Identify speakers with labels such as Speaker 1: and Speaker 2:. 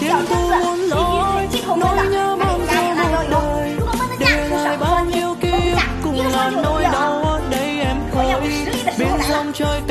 Speaker 1: 小圈子，是与鸡同分的，那你加点辣椒油。如果焖得下，就少一勺盐；焖不下，一个汤就有6，我要实力的时候来了。